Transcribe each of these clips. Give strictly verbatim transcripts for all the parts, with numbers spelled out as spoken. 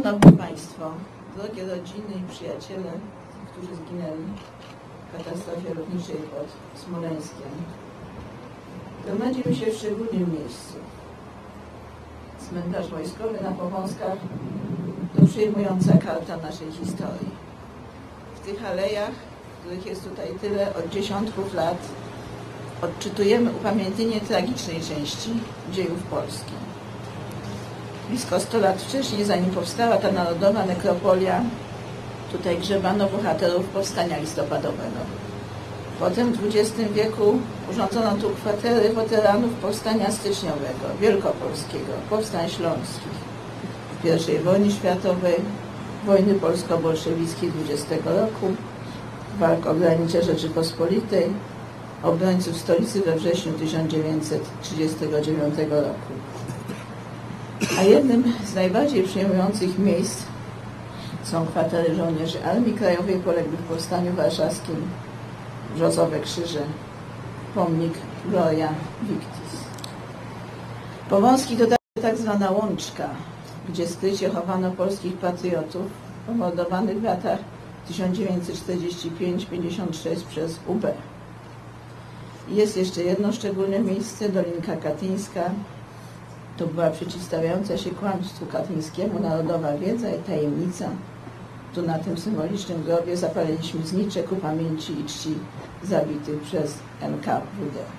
Szanowni Państwo, drogie rodziny i przyjaciele, którzy zginęli w katastrofie lotniczej pod Smoleńskiem, gromadzimy się w szczególnym miejscu. Cmentarz wojskowy na Powązkach to przejmująca karta naszej historii. W tych alejach, których jest tutaj tyle od dziesiątków lat, odczytujemy upamiętnienie tragicznej części dziejów Polski. Blisko sto lat wcześniej, zanim powstała ta narodowa nekropolia, tutaj grzebano bohaterów powstania listopadowego. Potem w dwudziestym wieku urządzono tu kwatery weteranów powstania styczniowego, wielkopolskiego, powstań śląskich, pierwszej wojny światowej, wojny polsko-bolszewickiej dwudziestego roku, walk o granice Rzeczypospolitej, obrońców stolicy we wrześniu tysiąc dziewięćset trzydziestego dziewiątego roku. A jednym z najbardziej przejmujących miejsc są kwatery żołnierzy Armii Krajowej poległych w Powstaniu Warszawskim, brzozowe krzyże, pomnik Gloria Victis. Powązki to tak zwana łączka, gdzie skrycie chowano polskich patriotów pomordowanych w latach tysiąc dziewięćset czterdziesty piąty do pięćdziesiątego szóstego przez U B. Jest jeszcze jedno szczególne miejsce, Dolinka Katyńska. To była przeciwstawiająca się kłamstwu katyńskiemu narodowa wiedza i tajemnica. Tu na tym symbolicznym grobie zapaliliśmy znicze ku pamięci i czci zabitych przez N K W D.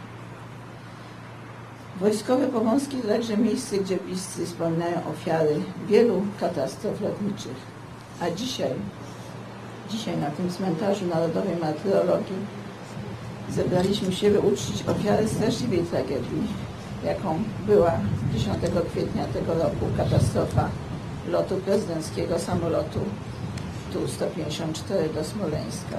Wojskowe Powązki to także miejsce, gdzie bliscy wspominają ofiary wielu katastrof lotniczych. A dzisiaj, dzisiaj na tym cmentarzu Narodowej Martyrologii zebraliśmy się, by uczcić ofiary straszliwej tragedii, jaką była dziesiątego kwietnia tego roku katastrofa lotu prezydenckiego samolotu Tu sto pięćdziesiąt cztery do Smoleńska.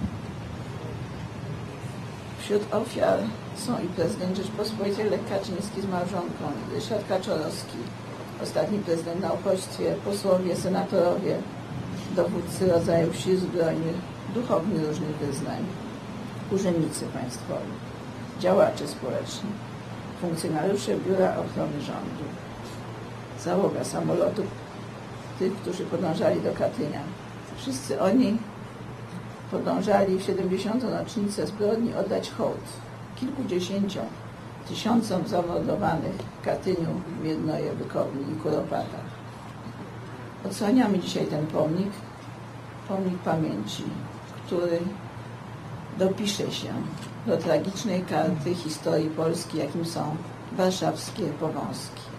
Wśród ofiar są i prezydent Rzeczypospolitej Lech Kaczyński z małżonką, Ryszard Kaczorowski, ostatni prezydent na uchodźstwie, posłowie, senatorowie, dowódcy rodzajów sił zbrojnych, duchowni różnych wyznań, urzędnicy państwowi, działacze społeczni, funkcjonariusze Biura Ochrony Rządu, załoga samolotu, tych, którzy podążali do Katynia. Wszyscy oni podążali w siedemdziesiątą rocznicę zbrodni oddać hołd kilkudziesięciom tysiącom zamordowanych w Katyniu, Miednoje, Bykowni i Kuropatach. Odsłaniamy dzisiaj ten pomnik, pomnik pamięci, który dopisze się do tragicznej karty historii Polski, jakim są warszawskie Powązki.